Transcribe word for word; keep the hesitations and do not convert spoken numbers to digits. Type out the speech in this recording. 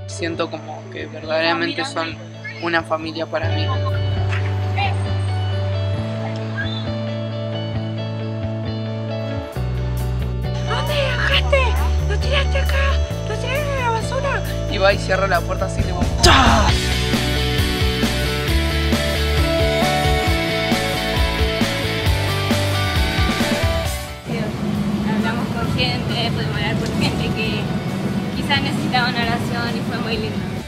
siento como que verdaderamente son una familia para mí. ¿Dónde dejaste? ¡Lo tiraste acá! ¡Lo tiraste en la basura! Y va y cierra la puerta así como... Hablamos con gente, pudimos hablar con gente que quizás necesitaba una oración y fue muy lindo.